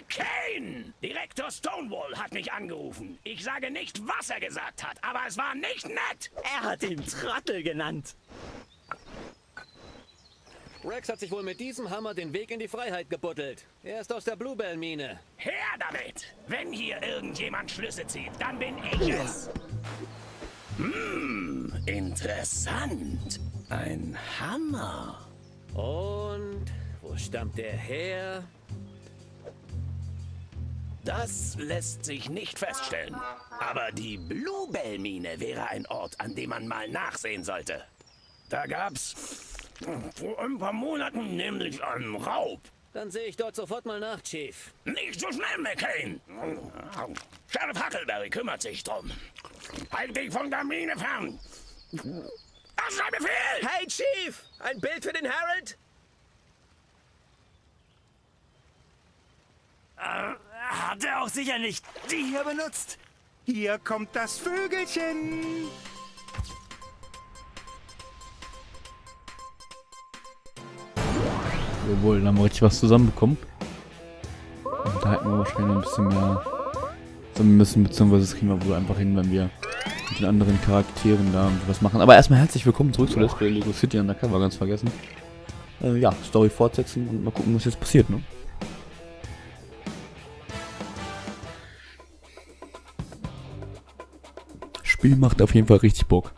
McCain! Direktor Stonewall hat mich angerufen. Ich sage nicht, was er gesagt hat, aber es war nicht nett. Er hat ihn Trottel genannt. Rex hat sich wohl mit diesem Hammer den Weg in die Freiheit gebuddelt. Er ist aus der Bluebell-Mine. Her damit! Wenn hier irgendjemand Schlüsse zieht, dann bin ich es. Interessant. Ein Hammer. Und wo stammt der her? Das lässt sich nicht feststellen. Aber die Bluebell-Mine wäre ein Ort, an dem man mal nachsehen sollte. Da gab's vor ein paar Monaten nämlich einen Raub. Dann sehe ich dort sofort mal nach, Chief. Nicht so schnell, McCain. Sheriff Huckleberry kümmert sich drum. Halt dich von der Mine fern. Das ist ein Befehl! Hey, Chief! Ein Bild für den Herald? Hat er auch sicher nicht die hier benutzt? Hier kommt das Vögelchen. Jawohl, dann haben wir richtig was zusammenbekommen. Und da hätten wir wahrscheinlich noch ein bisschen mehr sammeln müssen, beziehungsweise das kriegen wir wohl einfach hin, wenn wir mit den anderen Charakteren da was machen. Aber erstmal herzlich willkommen zurück zu Let's Play Lego City Undercover, ganz vergessen. Ja, Story fortsetzen und mal gucken, was jetzt passiert, ne? Spiel macht auf jeden Fall richtig Bock.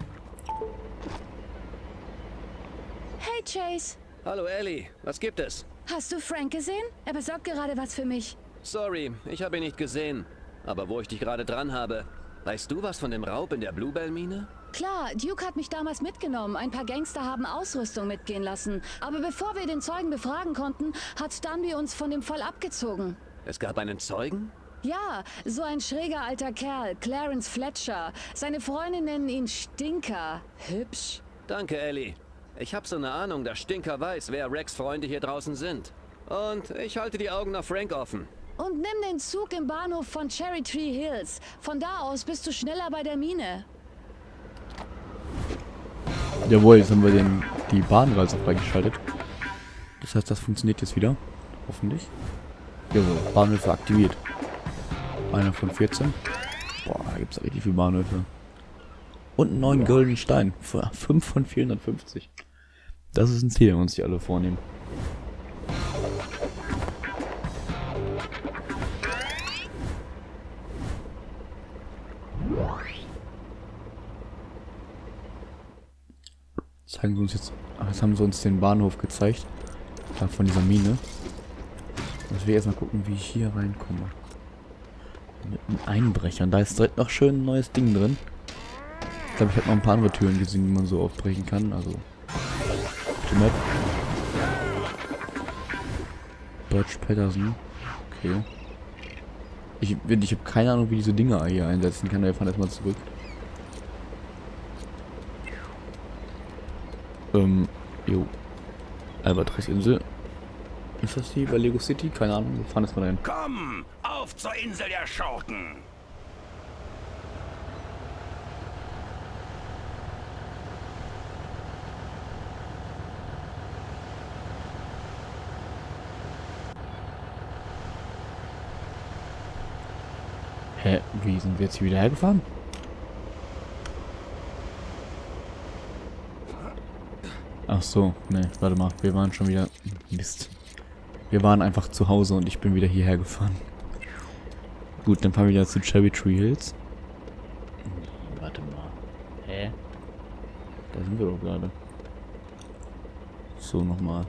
Hey Chase, Hallo Ellie, was gibt es? hast du Frank gesehen? Er besorgt gerade was für mich. Sorry, ich habe ihn nicht gesehen. Aber wo ich dich gerade dran habe, weißt du was von dem Raub in der Bluebell-Mine? Klar, Duke hat mich damals mitgenommen. Ein paar Gangster haben Ausrüstung mitgehen lassen. Aber bevor wir den Zeugen befragen konnten, hat Dunby uns von dem Fall abgezogen. Es gab einen Zeugen? Ja, so ein schräger alter Kerl, Clarence Fletcher. Seine Freunde nennen ihn Stinker. Hübsch. Danke, Ellie. Ich habe so eine Ahnung, dass Stinker weiß, wer Rex' Freunde hier draußen sind. Und ich halte die Augen nach Frank offen. Und nimm den Zug im Bahnhof von Cherry Tree Hills. Von da aus bist du schneller bei der Mine. Jawohl, jetzt haben wir die Bahnreise freigeschaltet. Das heißt, das funktioniert jetzt wieder. Hoffentlich. Jawohl, Bahnhöfe aktiviert. Einer von 14. Boah, da gibt es richtig viele Bahnhöfe. Und einen neuen goldenen Stein. 5 von 450. Das ist ein Ziel, wenn wir uns die alle vornehmen. Zeigen sie uns jetzt. Ach, jetzt haben sie uns den Bahnhof gezeigt. Da von dieser Mine. Jetzt will ich erstmal gucken, wie ich hier reinkomme. Mit einem Einbrecher. Und da ist direkt noch schön ein neues Ding drin. Ich glaube, ich habe noch ein paar andere Türen gesehen, die man so aufbrechen kann. Also. Die Map. Dodge Patterson. Okay. Ich habe keine Ahnung, wie diese Dinger hier einsetzen kann. Wir fahren erstmal zurück. Jo. Albatross-Insel. Ist das die bei Lego City? Keine Ahnung, wir fahren jetzt mal dahin. Komm, auf zur Insel der Schurken. Hä? Wie sind wir jetzt hier wieder hergefahren? Ach so, ne, warte mal, wir waren schon wieder... Mist. Wir waren einfach zu Hause und ich bin wieder hierher gefahren. Gut, dann fahren wir wieder zu Cherry Tree Hills. Warte mal. Hä? Da sind wir doch gerade. So, nochmal.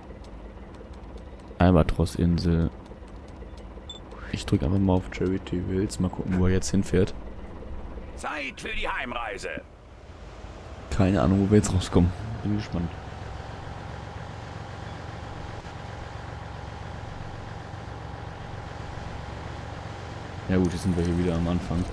Albatross-Insel. Ich drücke einfach mal auf Cherry Tree Hills. Mal gucken, wo er jetzt hinfährt. Zeit für die Heimreise. Keine Ahnung, wo wir jetzt rauskommen. Bin gespannt. Ja gut, jetzt sind wir hier wieder am Anfang.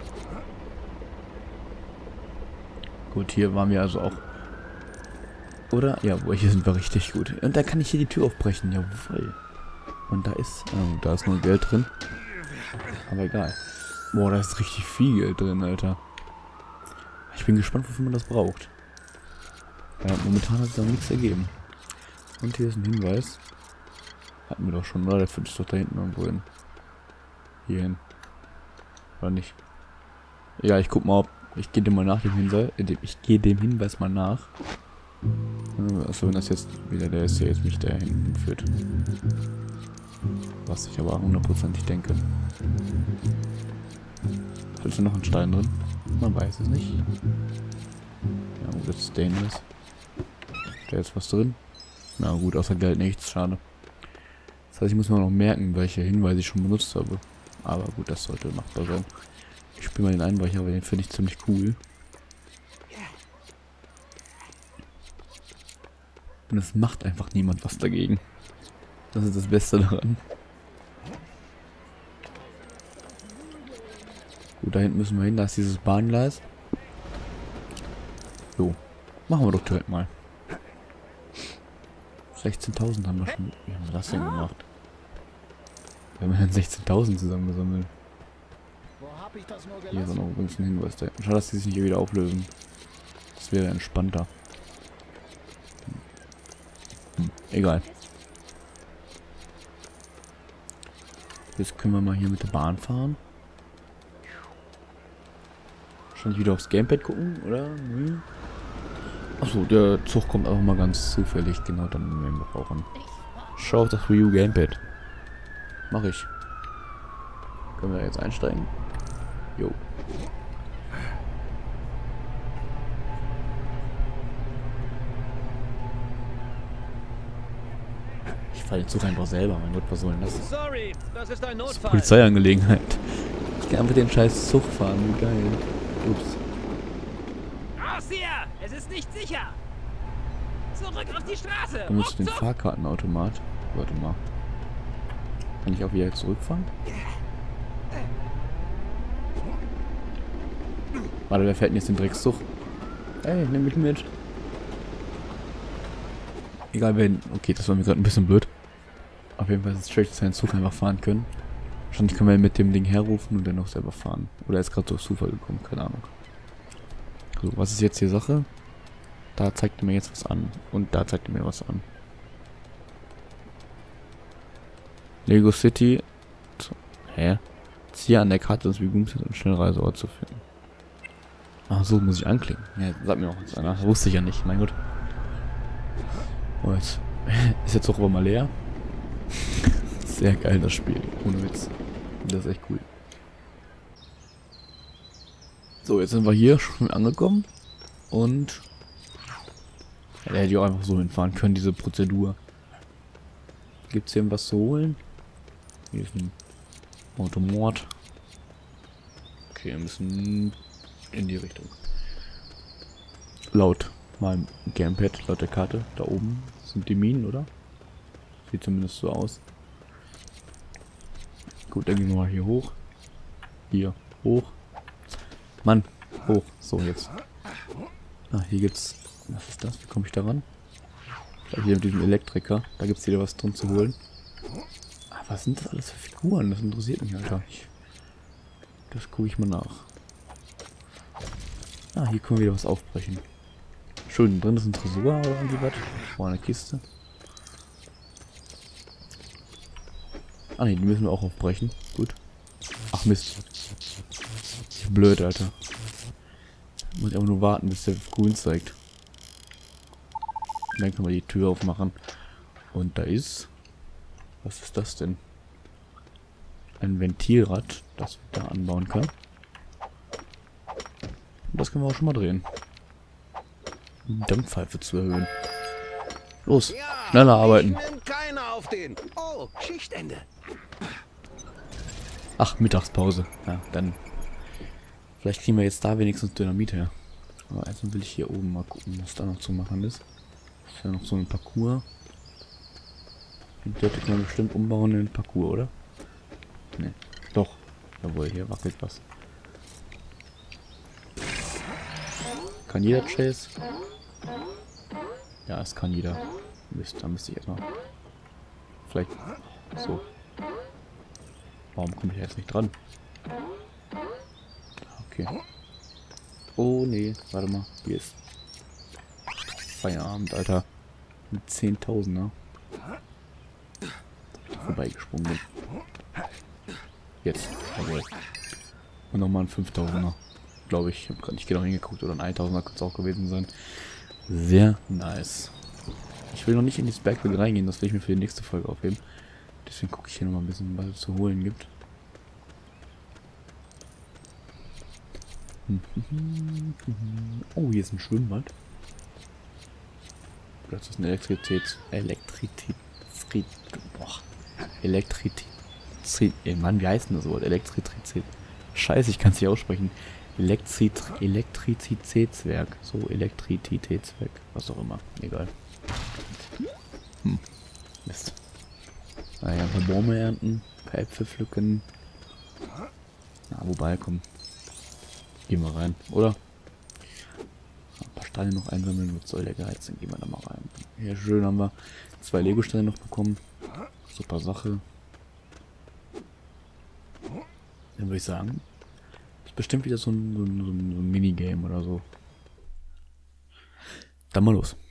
Gut, hier waren wir also auch. Oder? Ja, hier sind wir richtig gut. Und da kann ich hier die Tür aufbrechen. Jawohl. Und da ist... Oh, da ist nur Geld drin. Aber egal. Boah, da ist richtig viel Geld drin, Alter. Ich bin gespannt, wofür man das braucht. Ja, momentan hat es noch nichts ergeben. Und hier ist ein Hinweis. Hatten wir doch schon, oder? Der führt uns doch da hinten irgendwo hin. Hier hin. Oder nicht? Ja, ich guck mal, ob... Ich gehe dem mal nach dem Hinweis. Ich gehe dem Hinweis mal nach. Achso, wenn das jetzt wieder der ist, der jetzt mich da hinten führt. Was ich aber hundertprozentig denke. Ist da noch ein Stein drin? Man weiß es nicht. Ja, wo ist der Hinweis? Da ist was drin. Na gut, außer Geld nichts, schade. Das heißt, ich muss mir noch merken, welche Hinweise ich schon benutzt habe. Aber gut, das sollte machbar sein. Ich spiele mal den Einweicher, aber den finde ich ziemlich cool. Und es macht einfach niemand was dagegen. Das ist das Beste daran. Gut, da hinten müssen wir hin, da ist dieses Bahngleis. So, machen wir doch direkt mal. 16.000 haben wir schon. Wie haben wir das denn gemacht? Wir haben dann 16.000 zusammengesammelt. Hier ist noch übrigens ein Hinweis. Schade, dass die sich nicht wieder auflösen. Das wäre entspannter. Egal. Jetzt können wir mal hier mit der Bahn fahren. Schon wieder aufs Gamepad gucken, oder? Nee. Achso, der Zug kommt auch mal ganz zufällig. Genau, dann nehmen wir auch an. Schau auf das Wii U Gamepad. Mach ich. Können wir jetzt einsteigen? Jo. Ich falle den Zug einfach selber. Mein Gott, was soll denn das? Sorry, das ist ein Das ist Notfall. Polizeiangelegenheit. Ich kann einfach den scheiß Zug fahren. Wie geil. Ups. Raus hier! Es ist nicht sicher! Zurück auf die Straße! Wir müssen den Fahrkartenautomat. Warte mal. Kann ich auch wieder zurückfahren? Warte, wer fährt denn jetzt den Dreckszug? Ey, nimm mich mit. Egal wenn. Okay, das war mir gerade ein bisschen blöd. Auf jeden Fall ist es schlecht, dass wir den Zug einfach fahren können. Wahrscheinlich können wir mit dem Ding herrufen und dann noch selber fahren. Oder ist gerade durch Zufall gekommen, keine Ahnung. So, was ist jetzt hier Sache? Da zeigt er mir jetzt was an. Und da zeigt er mir was an. Lego City. Hä? Ziehe an der Karte des Begums um Schnellreiseort zu finden. Ach so, muss ich anklicken. Ja, sagt mir auch jetzt einer. Das wusste ich ja nicht, mein Gott. Oh, jetzt ist jetzt auch aber mal leer. Sehr geil, das Spiel. Ohne Witz. Das ist echt cool. So, jetzt sind wir hier schon angekommen. Und ja, da hätte ich auch einfach so hinfahren können, diese Prozedur. Gibt es hier was zu holen? Hier ist ein Automat. Okay, wir müssen in die Richtung. Laut meinem Gamepad, laut der Karte, da oben sind die Minen, oder? Sieht zumindest so aus. Gut, dann gehen wir mal hier hoch. Hier, hoch. Mann, hoch. So, jetzt. Ah, hier gibt's... Was ist das? Wie komme ich da ran? Vielleicht hier mit diesem Elektriker. Da gibt's wieder was drin zu holen. Ah, was sind das alles für Figuren? Das interessiert mich, Alter. Das gucke ich mal nach. Ah, hier können wir wieder was aufbrechen. Schön, drin ist ein Tresor oder irgendwie was. Vor einer Kiste. Ah ne, die müssen wir auch aufbrechen. Gut. Ach Mist. Blöd, Alter. Muss ich einfach nur warten, bis der grün zeigt. Und dann können wir die Tür aufmachen. Und da ist... Was ist das denn? Ein Ventilrad, das wir da anbauen können. Und das können wir auch schon mal drehen. Um die Dampfpfeife zu erhöhen. Los, schneller arbeiten. Keiner auf den. Oh, Schichtende. Ach, Mittagspause. Ja, dann... Vielleicht kriegen wir jetzt da wenigstens Dynamit her. Aber erstmal will ich hier oben mal gucken, was da noch zu machen ist. Das ist ja noch so ein Parcours. Den dürfte ich mal bestimmt umbauen in den Parcours, oder? Ne, doch. Jawohl, hier wackelt was. Kann jeder Chase? Ja, es kann jeder. Mist, da müsste ich erstmal... Vielleicht... So. Warum komme ich jetzt nicht dran? Okay. Oh nee, warte mal. Hier ist Feierabend, Alter. Mit 10.000er. vorbeigesprungen bin. Jetzt. Jawohl. Und nochmal ein 5000er. Glaube ich. Ich habe gerade nicht genau hingeguckt. Oder ein 1000er könnte es auch gewesen sein. Sehr nice. Ich will noch nicht in dieses Bergbild reingehen. Das will ich mir für die nächste Folge aufheben. Deswegen gucke ich hier nochmal ein bisschen, was es zu holen gibt. Oh, hier ist ein Schwimmbad. Das ist ein Mann, wie heißt denn das Wort? Elektrizität. Scheiße, ich kann es nicht aussprechen. Elektrizitätswerk. So, Elektrizitätswerk. Was auch immer. Egal. Mist. Naja, ein paar Bäume ernten, ein paar Äpfel pflücken. Na, wobei, komm. Gehen wir rein, oder? Ein paar Steine noch einsammeln, was soll der Geiz? Dann gehen wir da mal rein. Ja, schön, haben wir 2 Lego-Steine noch bekommen. Super Sache. Dann würde ich sagen, das ist bestimmt wieder so ein Minigame oder so. Dann mal los.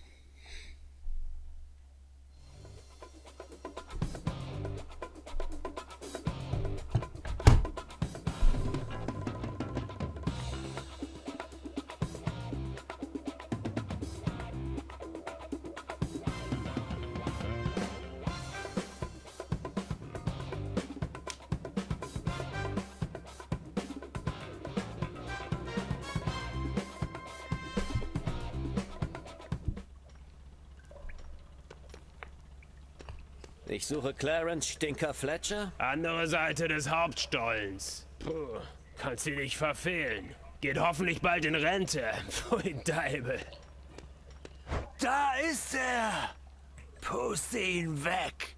Ich suche Clarence Stinker Fletcher. Andere Seite des Hauptstollens. Puh, kannst sie nicht verfehlen. Geht hoffentlich bald in Rente. Pfui Deibel. Da ist er! Puste ihn weg!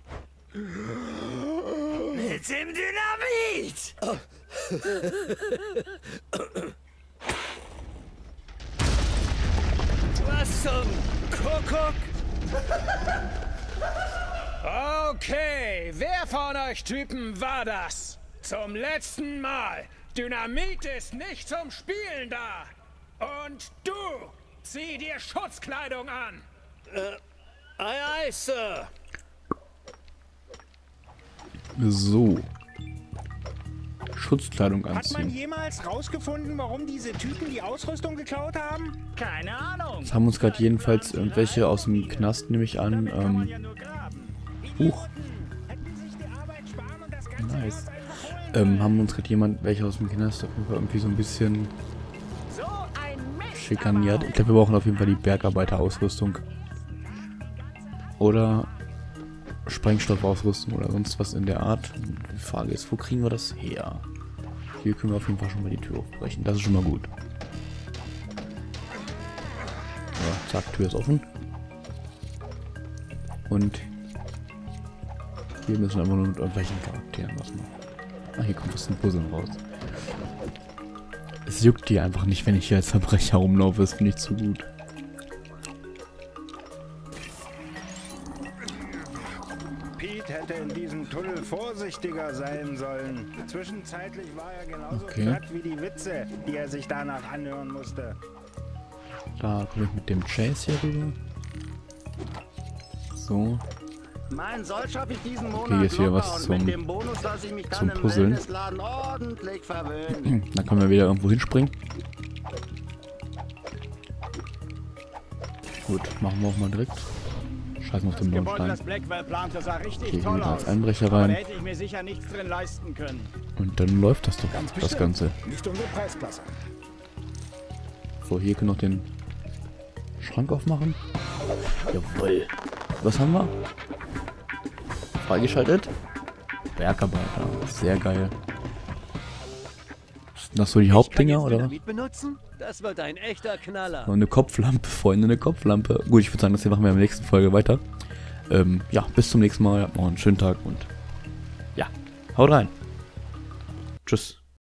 Mit dem Dynamit! Was zum Kuckuck? Okay, wer von euch Typen war das? Zum letzten Mal. Dynamit ist nicht zum Spielen da. Und du, zieh dir Schutzkleidung an. Aye, Sir. So. Schutzkleidung Hat man anziehen. jemals rausgefunden, warum diese Typen die Ausrüstung geklaut haben? Keine Ahnung. Jetzt haben uns gerade jedenfalls irgendwelche aus dem Knast, nehme ich an. Kann man ja nur graben. Huch. Hätten sich die Arbeit sparen und das Ganze Nice. einfach holen. Haben uns gerade jemand, welche aus dem Knast, auf jeden Fall irgendwie so ein bisschen So ein Mist. schikaniert. Ich glaube, wir brauchen auf jeden Fall die Bergarbeiterausrüstung. Oder Sprengstoffausrüstung oder sonst was in der Art. Die Frage ist, wo kriegen wir das her? Hier können wir auf jeden Fall schon mal die Tür aufbrechen. Das ist schon mal gut. Ja, zack, Tür ist offen. Und hier müssen wir einfach nur mit irgendwelchen Charakteren was machen. Ah, hier kommt was zum Puzzeln raus. Es juckt die einfach nicht, wenn ich hier als Verbrecher rumlaufe. Das finde ich zu gut. Pete hätte in diesem Tunnel vorsichtiger sein sollen. Zwischenzeitlich war er genauso Okay. platt wie die Witze, die er sich danach anhören musste. Da komme ich mit dem Chase hier rüber. So. Mein Soll schaffe ich diesen Monat Okay, jetzt hier locker was und mit zum- dem Bonus lasse ich mich zum dann im Puzzeln. Wellnessladen ordentlich verwöhnen. Dann können wir wieder irgendwo hinspringen. Gut, machen wir auch mal direkt. Scheißen auf den blauen Gebäude, Stein. das Blackwell plante, sah richtig Okay, toll hier als aus. Einbrecher Aber da rein. hätte ich mir sicher nichts drin leisten können. Und dann läuft das doch, das Ganze. Nicht unsere Preisklasse. So, hier können wir noch den Schrank aufmachen. Jawohl. Was haben wir? Freigeschaltet. Bergarbeiter. Sehr geil. Sind das so die Hauptdinger, oder? Dynamit benutzen? Das wird ein echter Knaller. Noch eine Kopflampe, Freunde, eine Kopflampe. Gut, ich würde sagen, das hier machen wir in der nächsten Folge weiter. Ja, bis zum nächsten Mal. Habt noch einen schönen Tag und ja, haut rein. Tschüss.